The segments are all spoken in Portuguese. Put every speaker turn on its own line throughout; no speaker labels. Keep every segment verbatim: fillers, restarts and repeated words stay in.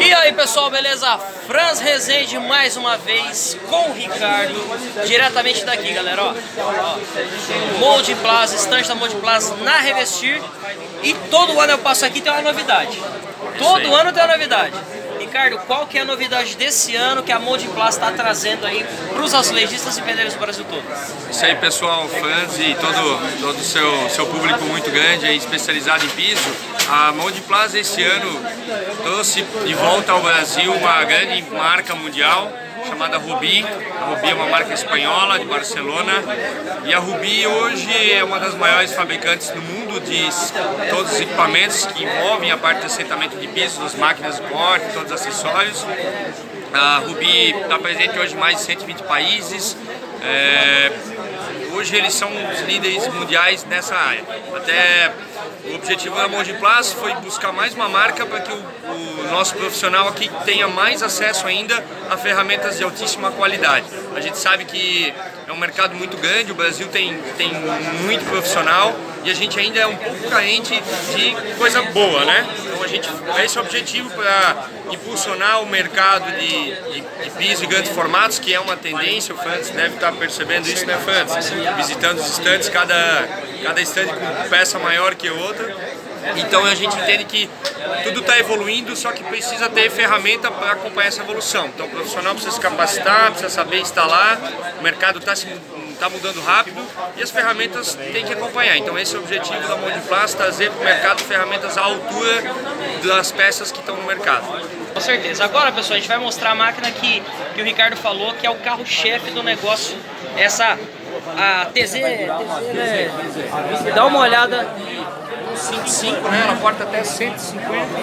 E aí pessoal, beleza? Franz Rezende mais uma vez com o Ricardo, diretamente daqui, galera, ó, ó Mold Plaza, estante da Mold Plaza na Revestir. E todo ano eu passo aqui e tem uma novidade. Todo ano tem uma novidade. Ricardo, qual que é a novidade desse ano que a Mold Plaza está trazendo aí para os azulejistas e pedreiros do Brasil todo?
Isso aí, pessoal, fãs e todo todo o seu, seu público muito grande aí, especializado em piso. A Mold Plaza esse ano trouxe de volta ao Brasil uma grande marca mundial chamada Rubí. A Rubí é uma marca espanhola de Barcelona e a Rubí hoje é uma das maiores fabricantes no mundo de todos os equipamentos que envolvem a parte de assentamento de pisos, as máquinas de corte, todos os acessórios. A Rubí está presente hoje em mais de cento e vinte países. É, hoje eles são os líderes mundiais nessa área. Até o objetivo da Mold Plaza foi buscar mais uma marca para que o, o nosso profissional aqui tenha mais acesso ainda a ferramentas de altíssima qualidade. A gente sabe que é um mercado muito grande, o Brasil tem, tem muito profissional e a gente ainda é um pouco carente de coisa boa, né? Então a gente, esse é o objetivo para impulsionar o mercado de, de, de piso e grandes formatos, que é uma tendência. O Franz deve estar percebendo isso, né, Franz? Visitando os estantes, cada, cada estande com peça maior que outra. Então a gente entende que tudo está evoluindo, só que precisa ter ferramenta para acompanhar essa evolução. Então o profissional precisa se capacitar, precisa saber instalar, o mercado está tá mudando rápido e as ferramentas têm que acompanhar. Então esse é o objetivo da Mold Plaza, trazer para o mercado ferramentas à altura das peças que estão no mercado.
Com certeza. Agora, pessoal, a gente vai mostrar a máquina que, que o Ricardo falou, que é o carro-chefe do negócio, essa a T Z, né? Dá uma olhada.
cinco por cinco, né? Ela corta até cento e cinquenta,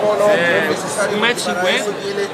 é, um metro e cinquenta,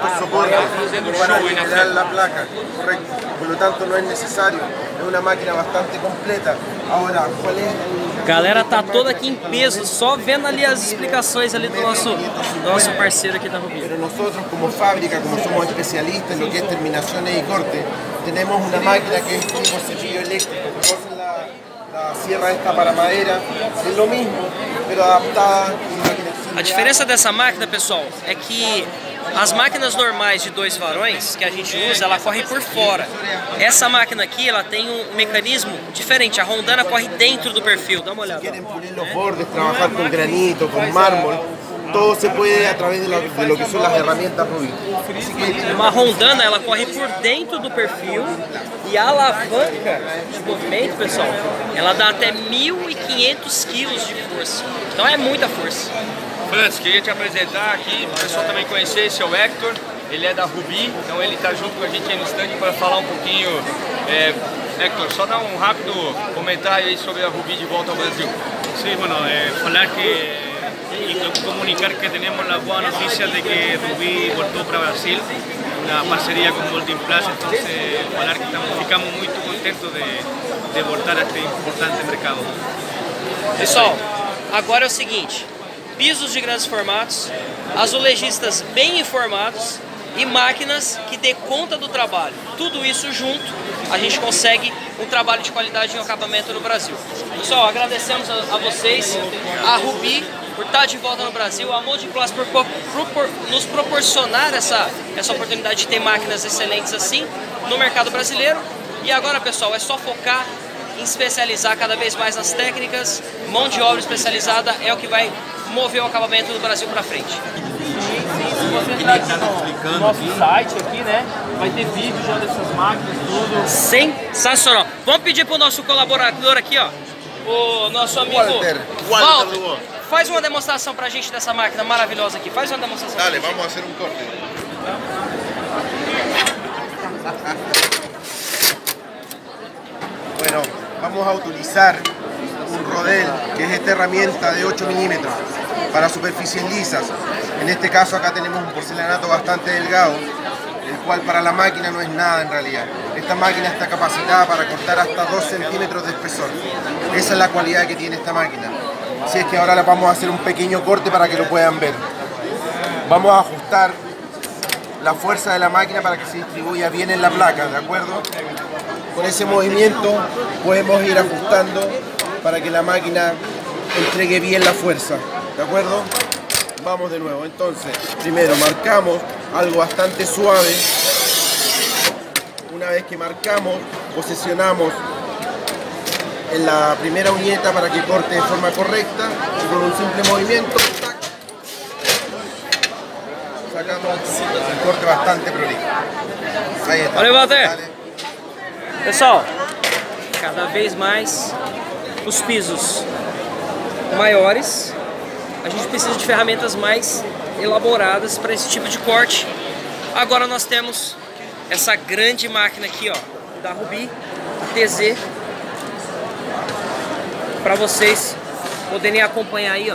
fazendo show aí na frente.
Por lo tanto não é necessário, é uma máquina bastante completa. Agora, qual é?
Galera tá toda aqui em peso, só vendo ali as explicações ali do nosso, do nosso parceiro aqui da Rubí.
Pero nosotros como fábrica, como somos especialistas en lo que es terminaciones y corte, tenemos una máquina que es tipo cepillo eléctrico. Conocen la, la sierra esta para madera, es lo mismo, pero adaptada.
A diferença dessa máquina, pessoal, é que as máquinas normais de dois varões que a gente usa, ela corre por fora. Essa máquina aqui, ela tem um mecanismo diferente. A rondana corre dentro do perfil. Dá uma olhada.
Querem pulir los bordes, trabajar com granito, com mármol, todo se puede a través de, la, de lo que son las herramientas Rubí.
Uma rondana, ela corre por dentro do perfil e a alavanca de movimento, pessoal, ela dá até mil e quinhentos quilos de força. Então é muita força.
Franz, queria te apresentar aqui, o pessoal também conhecer, esse é o Héctor, ele é da Rubí, então ele está junto com a gente aí no stand para falar um pouquinho. É, Héctor, só dá um rápido comentário aí sobre a Rubí de volta ao Brasil.
Sí, bueno, eh, falar que y comunicar que tenemos la buena noticia de que Rubí voltó para Brasil, una parcería con Mold Plaza, entonces falar que estamos, ficamos muito contentos de, de voltar a este importante mercado.
Pessoal, agora é o seguinte, pisos de grandes formatos, azulejistas bem informados e máquinas que dê conta do trabalho. Tudo isso junto, a gente consegue um trabalho de qualidade e um acabamento no Brasil. Pessoal, agradecemos a, a vocês, a Rubí, por estar de volta no Brasil, a Mold Plaza por, por, por nos proporcionar essa, essa oportunidade de ter máquinas excelentes assim no mercado brasileiro. E agora, pessoal, é só focar em especializar cada vez mais nas técnicas. Mão de obra especializada é o que vai mover o acabamento do Brasil para frente. Se você entrar aqui no nosso site aqui, né, vai ter vídeo já dessas máquinas, tudo. Sensacional. Vamos pedir para o nosso colaborador aqui, ó, o nosso amigo Walter. Walter, faz uma demonstração pra gente dessa máquina maravilhosa aqui. Faz uma demonstração.
Dale, vamos a hacer un corte.
Bueno, vamos a utilizar un rodel, que es esta herramienta de ocho milímetros para superficies lisas. En este caso acá tenemos un porcelanato bastante delgado, el cual para la máquina no es nada en realidad. Esta máquina está capacitada para cortar hasta dos centímetros de espesor. Esa es la cualidad que tiene esta máquina. Así es que ahora le vamos a hacer un pequeño corte para que lo puedan ver. Vamos a ajustar la fuerza de la máquina para que se distribuya bien en la placa, ¿de acuerdo? Con ese movimiento podemos ir ajustando para que la máquina entregue bien la fuerza, ¿de acuerdo? Vamos de nuevo. Entonces, primero marcamos algo bastante suave. Una vez que marcamos, posicionamos en la primera uñeta para que corte de forma correcta y con un simple movimiento tac, sacamos un corte bastante prolijo. Ahí está.
Valeu, Walter! Pessoal, cada vez mais os pisos maiores, a gente precisa de ferramentas mais elaboradas para esse tipo de corte. Agora nós temos essa grande máquina aqui, ó, da Rubi, a T Z, para vocês poderem acompanhar aí, ó.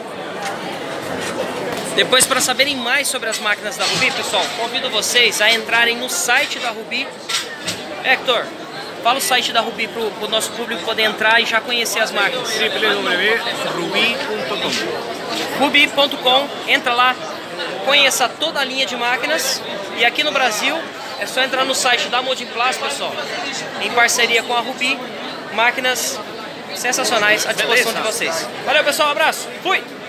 Depois, para saberem mais sobre as máquinas da Rubi, pessoal, convido vocês a entrarem no site da Rubi. Hector, fala o site da Rubi para o nosso público poder entrar e já conhecer as máquinas.
w w w ponto rubi ponto com
rubi ponto com, entra lá, conheça toda a linha de máquinas. E aqui no Brasil é só entrar no site da Modinplast, pessoal, em parceria com a Rubi. Máquinas sensacionais à disposição de vocês. Valeu, pessoal, um abraço, fui!